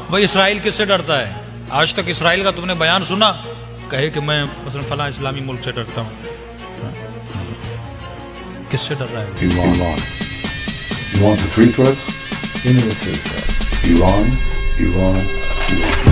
भाई इसराइल किससे डरता है? आज तक इसराइल का तुमने बयान सुना? कहे कि मैं मसलन फला इस्लामी मुल्क से डरता हूँ। किससे डर रहा है? Iran. You want the three threats? Give me the three threats. Iran, Iran, Iran.